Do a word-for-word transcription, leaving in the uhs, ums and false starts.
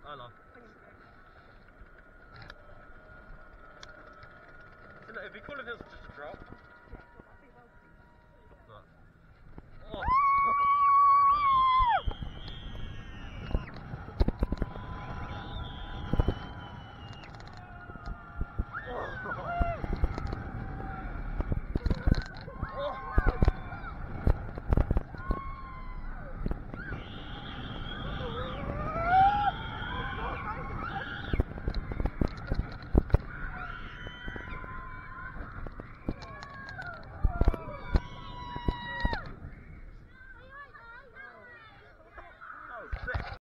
Hello. So, no, it'd be cool if it was just a drop.